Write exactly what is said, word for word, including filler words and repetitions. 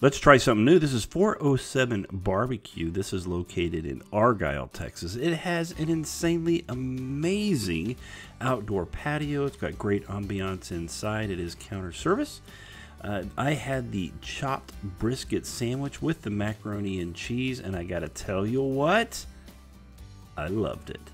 Let's try something new. This is four oh seven B B Q. This is located in Argyle, Texas. It has an insanely amazing outdoor patio. It's got great ambiance inside. It is counter service. Uh, I had the chopped brisket sandwich with the macaroni and cheese, and I gotta tell you what, I loved it.